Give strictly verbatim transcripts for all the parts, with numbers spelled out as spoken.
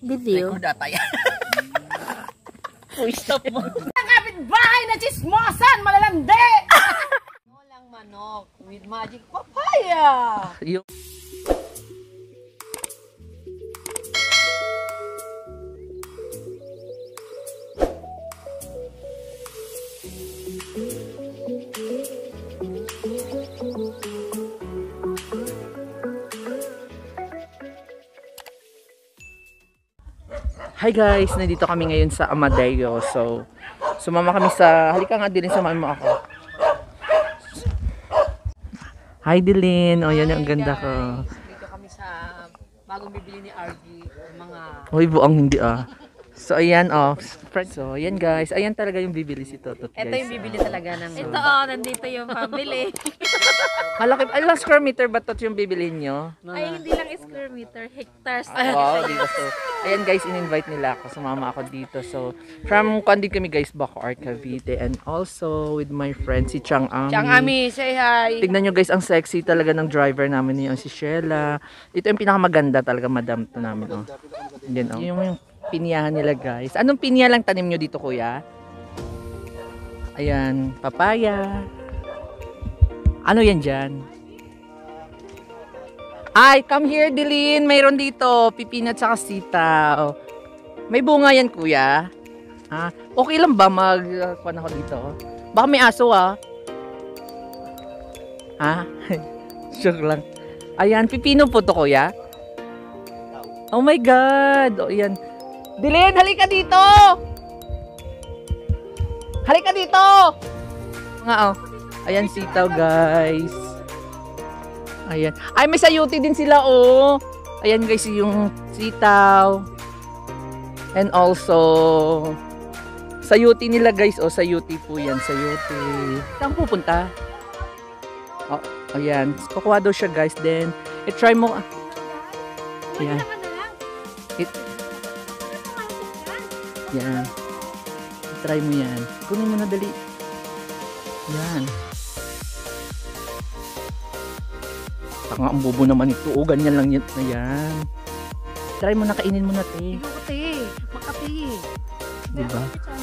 Video. Record data yan. Full stop mo. Ang kapitbahay na chismosan, malalandi! Walang manok with magic papaya. Yung Hi guys, nandito kami ngayon sa Amadeo. So, sumama kami sa, halika nga Dilin, samahan mo ako. Hi Dilin, o yan ang ganda ko. Dito kami sa bagong bibili ni R G, mga... Uy, buang hindi ah. So, ayan oh. So, ayan guys, ayan talaga yung bibili si Totot guys. Ito yung bibili talaga ng... Ito oh, nandito yung family. Malaki, ilang square meter ba Tot yung bibili nyo? Ay, hindi lang square meter, hectares. Wow, dito. So, ayan guys, in-invite nila ako. Sumama ako dito. So, from Kandi kami guys, Bacoor, Cavite. And also with my friend, si Chang Ami. Chang Ami, say hi! Tignan nyo guys, ang sexy talaga ng driver namin yung si Sheila. Ito yung pinakamaganda talaga, madam to namin. Oh. Yan, oh. Yung, yung pinyahan nila guys. Anong pinya lang tanim nyo dito kuya? Ayan, papaya. Ano yan dyan? Ay, come here Dilin. Mayroon dito, pipinat sa sitaw. May bunga yan kuya. Ah, okay lang ba mag uh, kuwan ako dito? Baka may aso ah. Ha? Joke lang. Ayan, pipino po to kuya. Oh my god. Oh, ayan. Dilin, halika dito! Halika dito! Nga oh. Ayan, sitaw guys. Ayan. Ay, may sayuti din sila oh. Ayan guys, yung sitaw. And also, sayuti nila guys. Oh, sayuti po yan, sayuti. Saan pupunta? Oh, ayan. Kukuha daw siya guys. Then, i-try mo. Ayan. It, yan. I-try mo yan. Kunin mo na dali. Yan. Tanga ang bobo naman ito. O, ganyan lang yan. Ayan. Try mo na, kainin mo na, te. Ikuti, makati. Diba?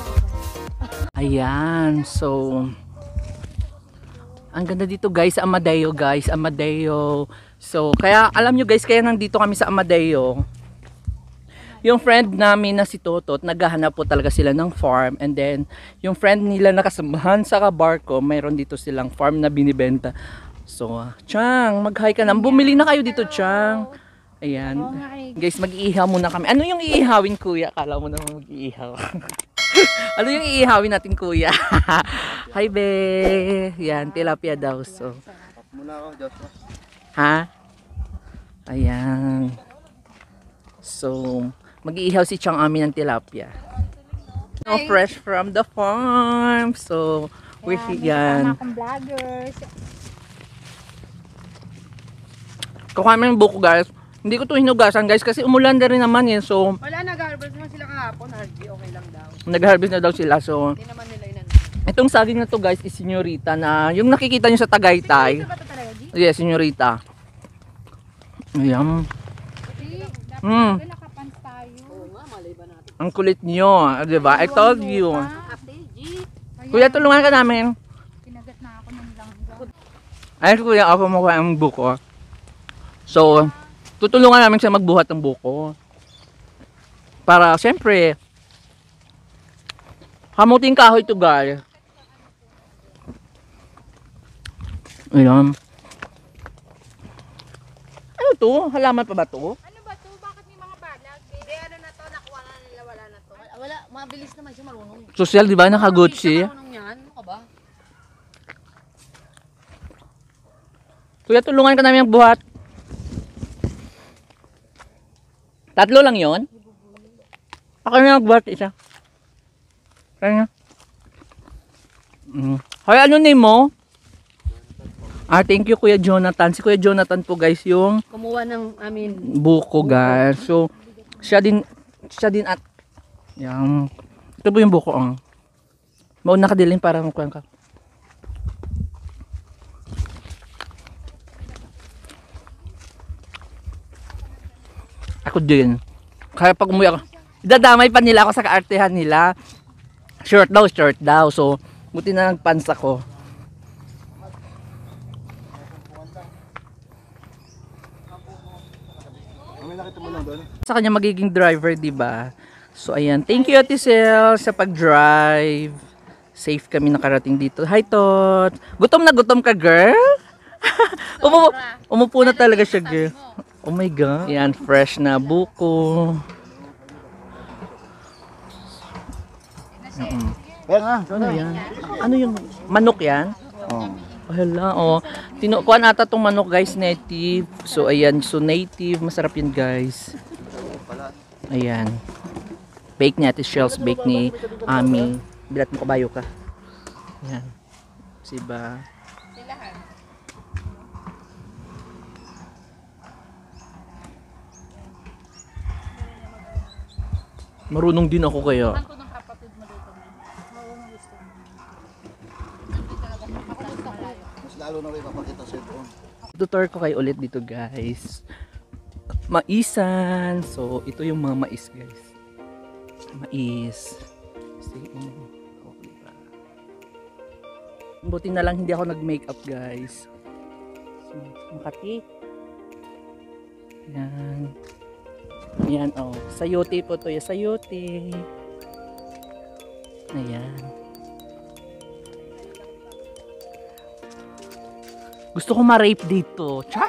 Ayan. So, ang ganda dito guys, sa Amadeo guys. Amadeo. So, kaya alam nyo guys, kaya nandito kami sa Amadeo. Yung friend namin na si Totot, naghahanap po talaga sila ng farm. And then, yung friend nila nakasamahan sa kabarko, mayroon dito silang farm na binibenta. So, uh, Chang, mag-hi ka na. Bumili na kayo dito, Chang. Ayan. Guys, mag-iihaw muna kami. Ano yung iihawin, kuya? Akala mo naman mag-iihaw. Ano yung iihawin natin, kuya? Hi, be. Yan, tilapia daw. So. Ha? Ayan. So, mag-iihaw si Chang Ami ng tilapia. No, fresh from the farm. So, we're yan. Mga vloggers. Kukuha namin ng buko guys. Hindi ko ito hinugasan guys kasi umulan na rin naman yan. So, Wala, nag-harvest naman sila kahapon. R G, okay lang daw. nag-harvest na daw sila. So, Hindi naman nila inan. itong saging na to guys is Senyorita na yung nakikita nyo sa Tagaytay. Ba ito talaga, G? Yes, Senyorita. Ayan. Mm. Oo nga, malay ba natin? Ang kulit nyo. Diba? I told you. Ate, G. Kuya, tulungan ka namin. Kinagat na ako ng langga. Ay, kuya, ako makuha ang buko. So, tutulungan namin siya magbuhat ng buko. Para, siyempre, hamuting kahoy to guys. Ayan. Ano to? Halaman pa ba to? Ano ba to? Bakit may mga balag? Hindi, ano na to, nakuha na nila, wala na to. Wala, mabilis naman siya, marunong. Social, di ba? Naka-Gucci. Marunong yan, ano ka ba? Kuya, tulungan ka namin magbuhat. Tatlo lang yon. Ako na nagbuhat isa. Kaya nga. Mm. Hoy, ano name mo? Ah, thank you Kuya Jonathan. Si Kuya Jonathan po guys yung Kumuha ng, I mean, buko guys. So, siya din, siya din at, yan. Ito po yung buko. Oh. Mauna ka Dilin para makuha ka. Ako din. Kaya pag umuwi ako, dadamay pa nila ako sa kaartehan nila. Short daw, short daw. So, buti na nagpants ako. Sa kanya magiging driver, di ba? So, ayan. Thank you, Ate Sel, sa pag-drive. Safe kami nakarating dito. Hi, Tot. Gutom na gutom ka, girl? Umupo, umupo na talaga siya, girl. Oh my God. Yan, fresh na buko. Mm-mm. Ano yan? Ano yung manok yan? Oh. Oh, hala, oh. Tinukuan ata tong manok, guys, native. So, ayan. So, native. Masarap yun, guys. Ayan. Bake niya. Ate Shells bake ni Ami. Bilat mo kabayo ka. Ayan. Siba. Marunong din ako kaya. Mas lalo na kayo papakita sa doon. Tutor ko kayo ulit dito, guys. Maisan. So, ito yung mga mais, guys. Mais. See, um, okay ba? Buti na lang hindi ako nag-makeup, guys. So, Makati. Yan. Yan, oh. Sayote po to. Yung sayote. Ayan. Gusto ko ma-rape dito. Char!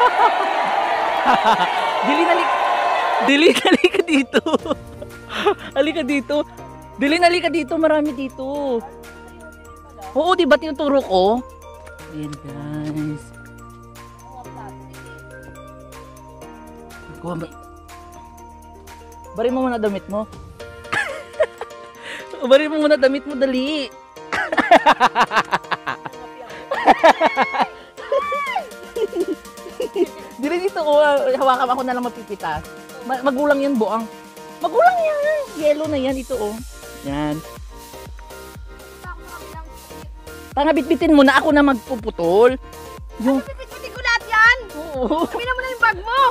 Dili, nalik. Dili, nalika dito. Halika dito. Dili, nalika dito. Marami dito. Oo, diba tinuturo ko? Ayan, guys. Kuha ba? Bari mo muna damit mo. Bari mo muna damit mo, dali. Dili dito ko, hawakan ako na lang mapipitas. Ma magulang yan, buang. Magulang yan. Yellow na yan, ito oh. Yan. Tanga, bitbitin mo na, ako na magpuputol. Yung... Pipitin ko lahat yan! Oo. Sabi naman na yung bag mo!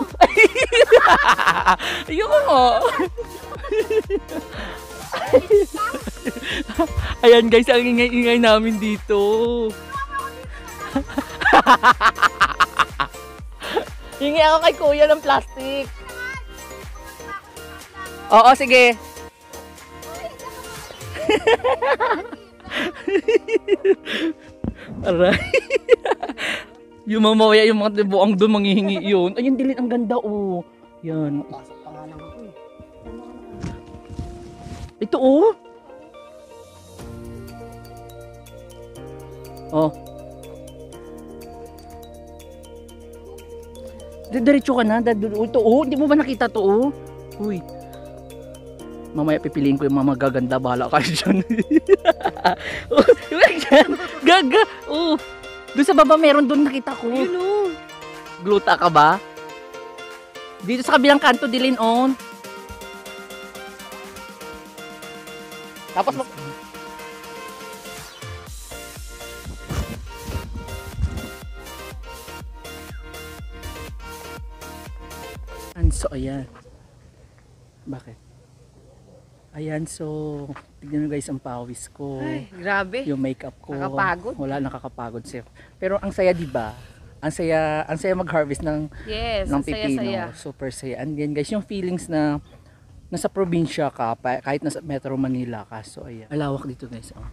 Ayoko mo. Ayan guys, ang ingay-ingay namin dito. Hingi ako kay kuya ng plastic. Oo, sige. Aray. Yung mamaya, yung mga buang doon, manghihingi yun. Ayun, dilit, ang ganda oh. Yan. Pasok pa nga lang ako eh. Ito oh. Oh. Diretso ka na. Ito oh. Hindi mo ba nakita to oh? Uy. Mamaya pipiliin ko yung mga magaganda. Bahala ka dyan. Oh, gaga. Oh. Doon sa baba meron doon nakita ko. Yun oh. Gluta ka ba? Dito sa kabilang kanto, dilin on. Tapos mag... So, ayan. Bakit? Ayan, so, tignan nyo guys ang pawis ko. Ay, grabe. Yung makeup ko. Nakakapagod. Wala, nakakapagod siya. Pero ang saya, di ba? Ang saya, ang saya mag-harvest ng Yes, ng ang pipino. saya-saya. Super saya. And then guys, yung feelings na nasa probinsya ka, pa- kahit nasa Metro Manila ka. So ayan. Alawak dito guys. Oh.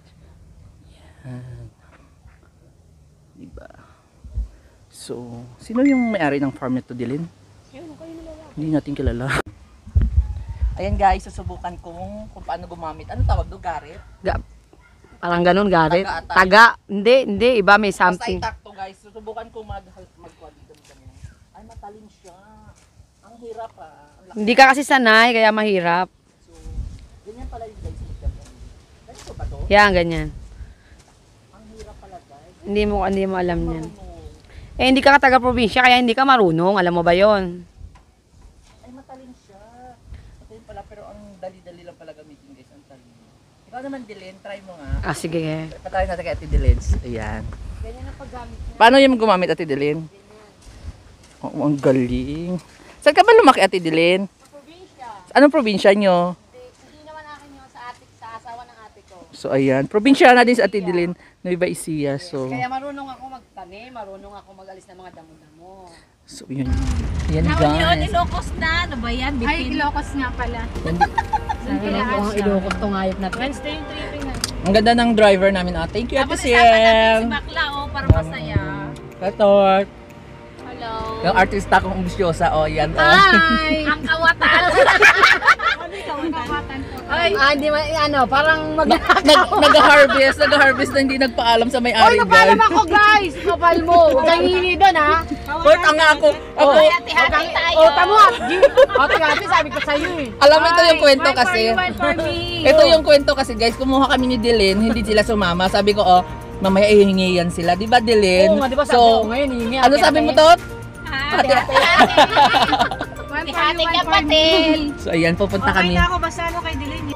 Yan. Diba? So, sino yung may-ari ng farm nito, Dilin? Hindi natin kilala. Ayan guys, susubukan kong kung paano gumamit. Ano tawag do? Garit? Ga parang ganun, garit. Taga atay. Taga. Hindi, hindi. Iba may Basta something. itakto guys. Susubukan kong mag magkuha dito. Ay, matalim siya. Ang hirap ah. Ang laki. Hindi ka kasi sanay, kaya mahirap. So, ganyan pala yung guys. Ganito ba to? Yan, ganyan. Ang hirap pala guys. Hindi mo, hindi mo alam yan. Marunong. Eh, hindi ka taga-probinsya, kaya hindi ka marunong. Alam mo ba yon? Ay, matalim siya. Matalim pala, pero ang dali-dali lang pala gamitin guys. Ang talim. Ikaw naman, Dilin, try mo nga. Ah, sige. Patry natin kay Ate Dilin. Ayan. Ganyan ang paggamit niya. Paano yung gumamit, Ate Dilin? Oo, ang galing. Saan ka ba lumaki, Ate Dilin? Probinsya. Anong probinsya nyo? Hindi naman akin yun sa ate, sa asawa ng ate ko. So ayan, probinsya na din sa Ate Dilin, Nueva Ecija. So, Kaya marunong ako magtanim, marunong ako mag-alis ng mga damo-damo. so yun. Yan Yun, guys. Ilocos na. Ano ba yan? Ay, Ilocos nga pala. Ang Ilocos tong hayop na to. Wednesday yung tripping na. Ang ganda ng driver namin. Ah, thank you, Ate Tapos isama natin si Siem. Bakla, oh, para masaya. Katot. Hello. Yung artista kong umbisyosa. Oh, yan. Oh. Hi! Ang kawatan. Ang kawatan po. Ay, ah, hindi man, ano, parang mag... Nag, nag-harvest, nag-harvest na hindi nagpaalam sa Oy, may-ari, napaalam guys. ako, guys! Kapal mo! Huwag kang hihingi doon, ha? Wait, ang nga ako. Ako, Hati-hati tayo. O, tamo, ha? Hati-hati, sabi ko sa'yo, eh. alam mo ito yung kwento kasi. One for me. Ito yung kwento kasi, guys. Kumuha kami ni Dilin, hindi sila sumama. Sabi ko, oh, mamaya ihingi yan sila. Di ba, Dilin? Oo nga, di ba sabi ko ngayon, hihingi. ano sabi mo, Tot? Hati-hati. Hati-hati kapatid. So, ayan, pupunta kami. ako, basta ano kay Dilin.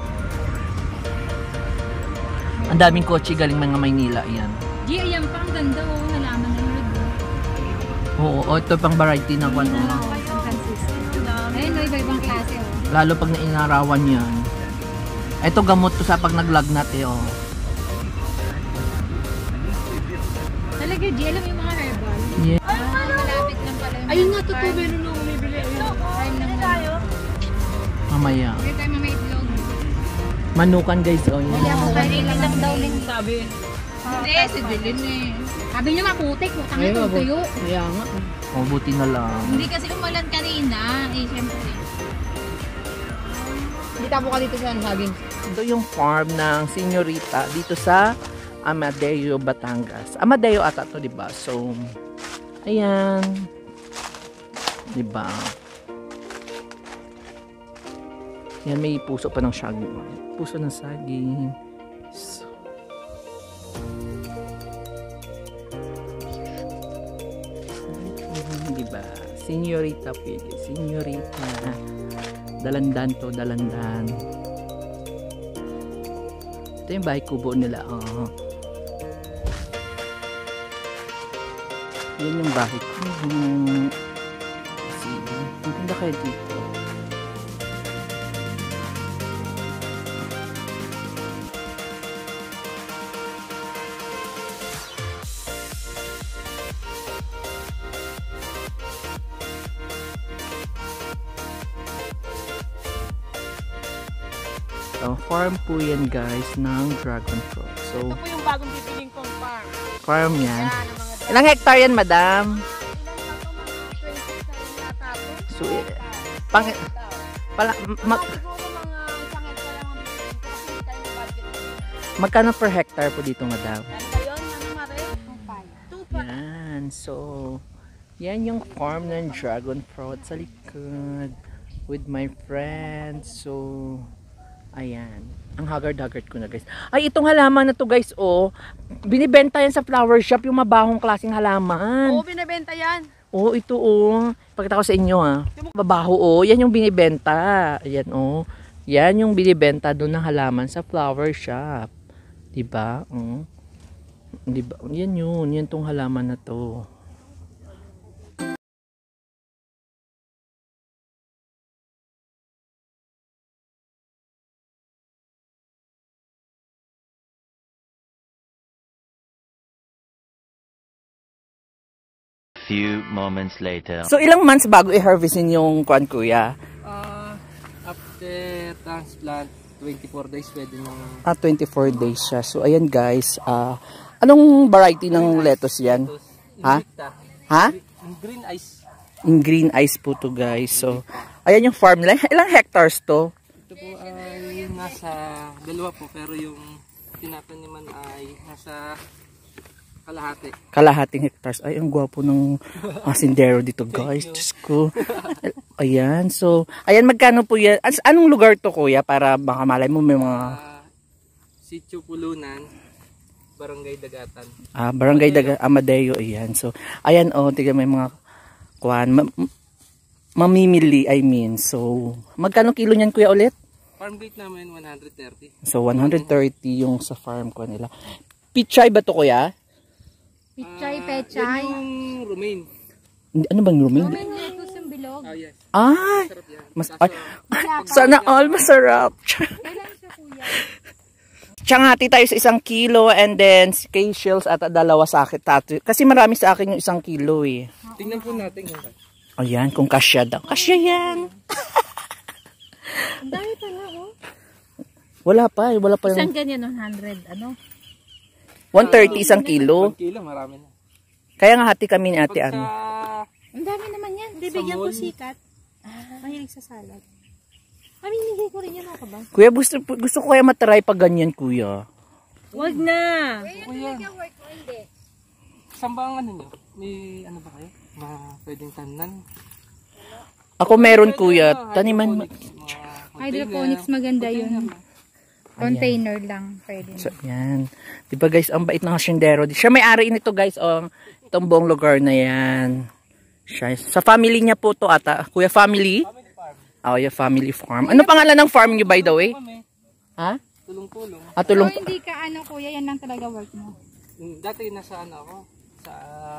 Ang daming kotse galing mga Maynila, ayan. G, ayan pa, ang ganda oh, halaman na yun. Oo, oh, ito pang variety na kwan. Oh. San Francisco. Ayun, no, iba-ibang klase oh. Lalo pag nainarawan yan. Ito gamot to sa pag naglagnat eh, oh. Talaga, G, alam mo yung mga herbal? Yeah. Ah, malapit lang pala yung Ayun nga, farm. totoo, meron nung umibili. Farm lang tayo. Mamaya. Hindi tayo mamaya itlog. Manukan guys, oh. Yan. Ako kanina lang daw din. Sabi. Hindi, si Dilin eh. Sabi niya maputik, utang Ayun, ito mabut- tuyo. Kaya nga. Oh, buti na lang. Hindi kasi umulan kanina, eh syempre. Kita mo ka dito sa saging. Ito yung farm ng Senyorita dito sa Amadeo, Batangas. Amadeo ata to, di ba? So, ayan. Di ba? Yan, may puso pa ng saging. Puso ng saging. So, di ba? Senyorita pili. Senyorita. Dalandan to, dalandan. Ito yung bahay kubo nila. Oh. Yan yung bahay ko. Hmm. See, ang ganda kayo dito. So, farm po yan guys ng dragon fruit. So, Ito po yung bagong pipiling kong farm. farm yan. Yan, ang mga Ilang hectare yan, madam? ilan pa to, mga twenty sa yata to. So, eh, pang, pala, mag, Mga siguro mga isang hectare lang ang bibili ko kasi hindi tayo may budget. magkano per hectare po dito, madam? Ano ba yun? Ano nga rin? two five. Yan. So, yan yung farm ng dragon fruit sa likod with my friends. So, ayan. Ang haggard-haggard ko na guys. Ay, itong halaman na to guys, oh. Binibenta yan sa flower shop, yung mabahong klaseng halaman. Oo, binibenta yan. Oh, ito oh. Pakita ko sa inyo ah. Mabaho oh. Yan yung binibenta. Ayan oh. Yan yung binibenta doon ng halaman sa flower shop. Diba? Oh. Diba? Yan yun. Yan tong halaman na to. Few moments later. So ilang months bago i-harvestin yung kwan kuya? Uh, after transplant, twenty-four days pwede nang Ah, twenty-four days siya. So ayan guys, ah anong variety ng lettuce yan? Ha? invicta. Ha? Ang green ice. In green ice po to guys. So ayan yung farm nila. Ilang hectares to? Ito po ay nasa dalawa po pero yung tinataniman ay nasa kalahati. Kalahating hectares. Ay, ang gwapo ng asindero dito guys. Diyos ko. Ayan. So, ayan magkano po yan? As, anong lugar to kuya? Para baka malay mo may mga Uh, Sitio Pulunan, Barangay Dagatan. ah, Barangay Daga, Amadeo. Ayan. So, ayan oh. Tignan may mga kwan. Ma mamimili I mean. So, magkano kilo niyan kuya ulit? Farm gate namin one hundred thirty. So, one hundred thirty yung sa farm ko nila. Pichay ba to kuya? Pichay, Ah, pechay. Yan yung romaine. Hindi- Ano bang rooming? May lettuce yung bilog. Ah, yes. Ay, Sarap yan. mas, Kaso, ay, sana all masarap. Tiyangati tayo sa isang kilo and then kay Shells at dalawa sa akin. Tato. Kasi marami sa akin yung isang kilo eh. tingnan po natin yung Ayan, kung kasya daw. Kasya yan. Ang dami pa nga, oh. Wala pa eh. Wala pa yung Isang ganyan, one hundred, ano? one thirty isang kilo. one kilo, marami na. Kaya nga hati kami ni ate Pag ano. sa Ang dami naman yan. Bibigyan ko mall. sikat. Mahilig sa salad. Mamimigay ko rin yan, ako ba? Kuya, gusto, gusto ko kaya matry pag ganyan, kuya. Wag na. kuya, saan ba ang ano nyo? May ano ba kayo? Ma pwedeng tanan? Ako meron, kuya. Taniman. Hydroponics maganda yun. Container lang. Pwede. So, yan. Diba guys, ang bait ng hasyendero. Siya may-ari nito guys, oh, itong buong lugar na yan. Siya, sa family niya po to ata. Kuya, family? Oh, yeah, family farm. Ano pangalan ng farm niyo by the way? Ha? Tulong-tulong. Ah, tulong. Kung hindi ka ano kuya, yan lang talaga work mo. Mm, Dati nasa ano ako? Sa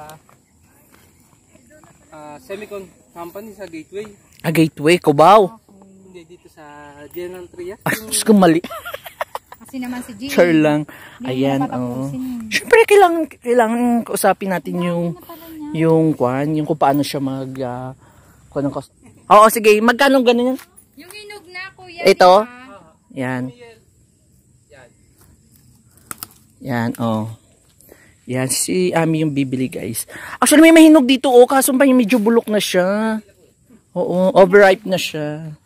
ah, Semicon company sa Gateway. Ah, Gateway, Cubao. Hindi, dito sa General Trias. Ah, Diyos ko, mali. Kasi naman si G. Sure lang. Hindi Ayan, mo oh. patapusin. Siyempre, kailangan, kailangan kausapin natin yung, yung kwan, yung kung paano siya mag, uh, kwan ng cost. Oo, sige, magkano ganun yan? Yung hinog na kuya. Ito? diba? Yan. Yan, oh. Yan, si Ami yung bibili, guys. Actually, may mahinog dito, oh, kaso pa yung medyo bulok na siya. Oo, overripe na siya.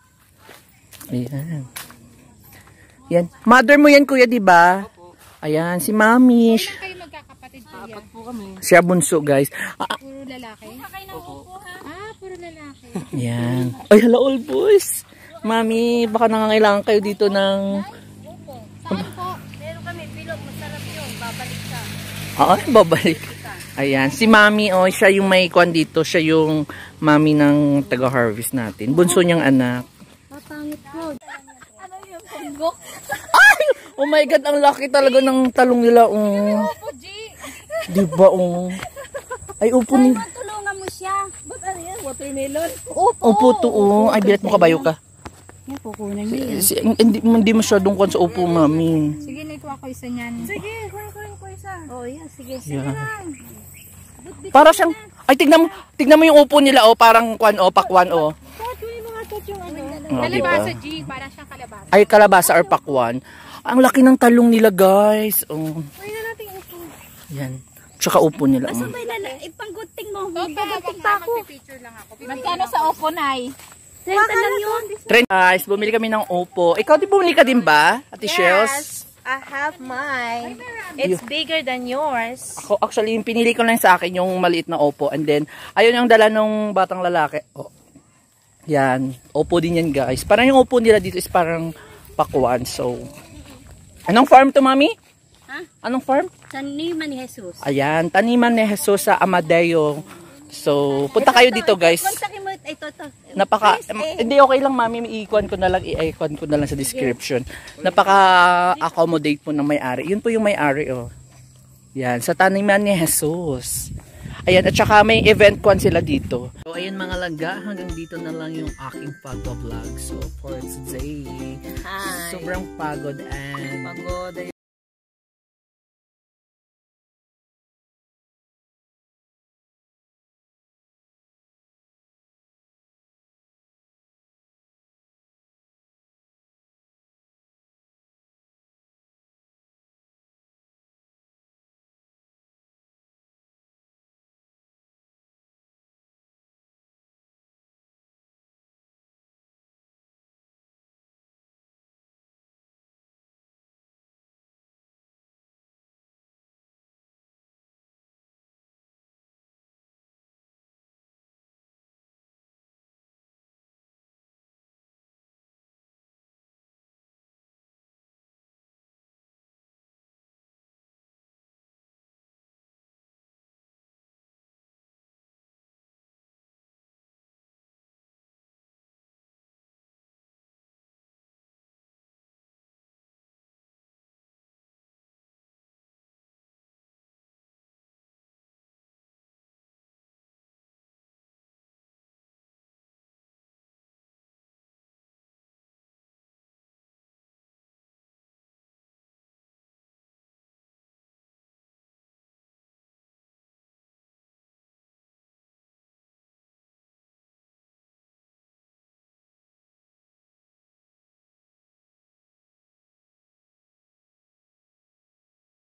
Ayan. Yan. Mother mo yan, kuya, di ba? Ayan, si Mami. Ilan kayo magkakapatid kuya? Apat po kami. Siya bunso, guys. Ah, Puro lalaki? Ah, puro lalaki. yan. Ay, hello, all boys. Mami, baka nangangailangan kayo dito ng... Saan po? Meron kami, pilot, masarap yun. Babalik ka. Oo, babalik. Ayan, si Mami, oh, siya yung may kwan dito. Siya yung Mami ng taga-harvest natin. Bunso niyang anak. Papangit po. Ano yung punggok? Ay! Oh my God, ang laki talaga ng talong nila. Oh. Opo, G. Diba, oh. Ay, upo ni... Tulungan mo siya. Ba't ano yan? Watermelon? Opo. Upo to, oh. Ay, bilat mo kabayo ka. Yan, kukunan niyo. Si, hindi, hindi masyadong kwan sa upo, Mami. Sige, naikuha ko isa niyan. Sige, kunin ko rin ko isa. Oo, yan. Sige. Yeah. Para siyang... Ay, tignan mo, tignan mo yung upo nila, oh. Parang kwan, oh, pakwan, oh. Kunin mo nga ito yung ano. Oh, Kalabasa, diba? G. Para siyang kalabasa. Ay, kalabasa or pakwan. Ang laki ng talong nila, guys. Oh. Kunin na natin upo. Yan. Tsaka upo nila. Oh. May lala, ipanggunting mo. Opo, Paggunting pa ako. picture lang ako. Magkano sa Oppo, Nay? Trenta lang yun. Trend guys, bumili kami ng Oppo. Ikaw, di bumili ka din ba, Ate Shells? I have mine. It's bigger than yours. Ako, actually, yung pinili ko lang sa akin yung maliit na Oppo. And then, ayun yung dala nung batang lalaki. Oh. Yan. Oppo din yan, guys. Parang yung Oppo nila dito is parang pakwan. So, anong farm to, Mami? Ha? Anong farm? Taniman ni Jesus. Ayan, taniman ni Jesus sa Amadeo. So, punta kayo dito, guys. Kontakin mo. Ito, ito. Napaka, Please, eh. hindi okay lang, Mami, i-icon ko na lang, i-icon ko na lang sa description. Napaka-accommodate po ng may-ari. Yun po yung may-ari, oh. Yan, sa taniman ni Jesus. Ayan, at saka may event kwan sila dito. So, ayun mga langga, hanggang dito na lang yung aking pagpa-vlog. So, for today, Hi. sobrang pagod and Pagod.